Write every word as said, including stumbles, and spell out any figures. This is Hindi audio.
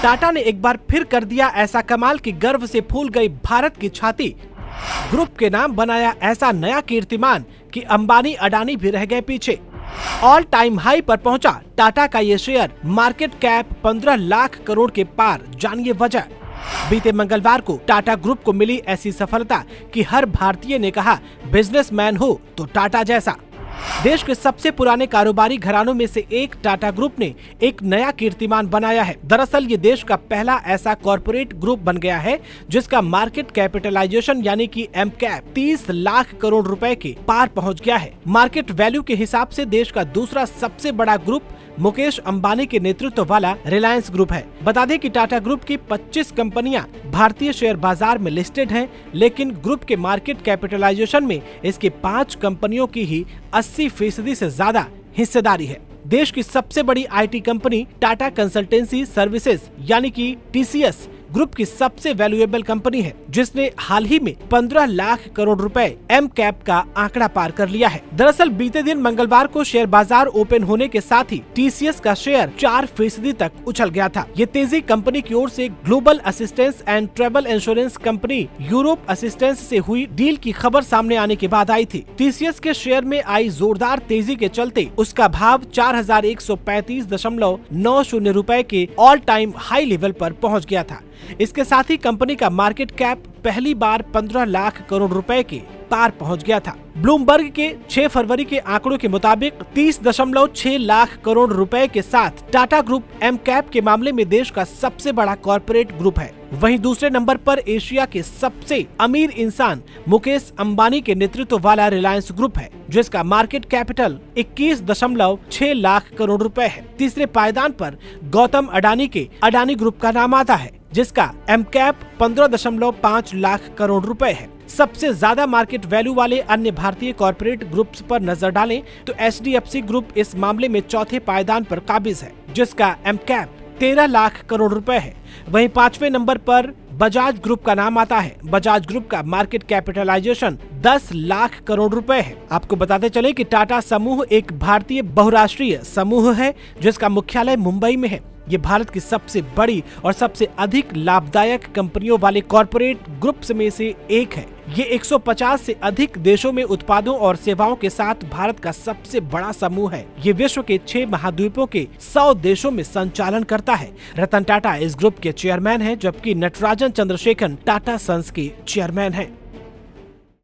टाटा ने एक बार फिर कर दिया ऐसा कमाल कि गर्व से फूल गई भारत की छाती। ग्रुप के नाम बनाया ऐसा नया कीर्तिमान कि अंबानी अडानी भी रह गए पीछे। ऑल टाइम हाई पर पहुंचा टाटा का ये शेयर, मार्केट कैप पंद्रह लाख करोड़ के पार। जानिए वजह। बीते मंगलवार को टाटा ग्रुप को मिली ऐसी सफलता कि हर भारतीय ने कहा, बिजनेसमैन हो तो टाटा जैसा। देश के सबसे पुराने कारोबारी घरानों में से एक टाटा ग्रुप ने एक नया कीर्तिमान बनाया है। दरअसल ये देश का पहला ऐसा कॉरपोरेट ग्रुप बन गया है जिसका मार्केट कैपिटलाइजेशन यानी कि एम कैप तीस लाख करोड़ रुपए के पार पहुंच गया है। मार्केट वैल्यू के हिसाब से देश का दूसरा सबसे बड़ा ग्रुप मुकेश अंबानी के नेतृत्व वाला रिलायंस ग्रुप है। बता दें कि टाटा ग्रुप की पच्चीस कंपनियां भारतीय शेयर बाजार में लिस्टेड हैं, लेकिन ग्रुप के मार्केट कैपिटलाइजेशन में इसकी पांच कंपनियों की ही अस्सी फीसदी से ज्यादा हिस्सेदारी है। देश की सबसे बड़ी IT company Tata consultancy services यानी कि टी सी एस ग्रुप की सबसे वैल्यूएबल कंपनी है, जिसने हाल ही में पंद्रह लाख करोड़ रुपए एम कैप का आंकड़ा पार कर लिया है। दरअसल बीते दिन मंगलवार को शेयर बाजार ओपन होने के साथ ही टी सी एस का शेयर चार फीसदी तक उछल गया था। ये तेजी कंपनी की ओर से global assistance and travel insurance company Europe assistance से हुई डील की खबर सामने आने के बाद आई थी। टी सी एस के शेयर में आई जोरदार तेजी के चलते उसका भाव चार हजार एक सौ पैंतीस दशमलव नौ शून्य रूपए के ऑल टाइम हाई लेवल पर पहुँच गया था। इसके साथ ही कंपनी का मार्केट कैप पहली बार पंद्रह लाख करोड़ रुपए के पार पहुंच गया था। ब्लूमबर्ग के छह फरवरी के आंकड़ों के मुताबिक तीस दशमलव छह लाख करोड़ रुपए के साथ टाटा ग्रुप एम कैप के मामले में देश का सबसे बड़ा कॉरपोरेट ग्रुप है। वहीं दूसरे नंबर पर एशिया के सबसे अमीर इंसान मुकेश अंबानी के नेतृत्व वाला रिलायंस ग्रुप है, जिसका मार्केट कैपिटल इक्कीस दशमलव छह लाख करोड़ रुपए है। तीसरे पायदान पर गौतम अडानी के अडानी ग्रुप का नाम आता है, जिसका एम कैप पंद्रह दशमलव पाँच लाख करोड़ रुपए है। सबसे ज्यादा मार्केट वैल्यू वाले अन्य भारतीय कॉरपोरेट ग्रुप्स पर नजर डालें तो H D F C group इस मामले में चौथे पायदान पर काबिज है, जिसका एम कैप तेरह लाख करोड़ रुपए है। वहीं पांचवें नंबर पर बजाज ग्रुप का नाम आता है। बजाज ग्रुप का मार्केट कैपिटलाइजेशन दस लाख करोड़ रुपए है। आपको बताते चले कि टाटा समूह एक भारतीय बहुराष्ट्रीय समूह है, जिसका मुख्यालय मुंबई में है। ये भारत की सबसे बड़ी और सबसे अधिक लाभदायक कंपनियों वाले कॉरपोरेट ग्रुप्स में से एक है। ये एक सौ पचास से अधिक देशों में उत्पादों और सेवाओं के साथ भारत का सबसे बड़ा समूह है। ये विश्व के छह महाद्वीपों के सौ देशों में संचालन करता है। रतन टाटा इस ग्रुप के चेयरमैन हैं, जबकि नटराजन चंद्रशेखरन टाटा सन्स के चेयरमैन हैं।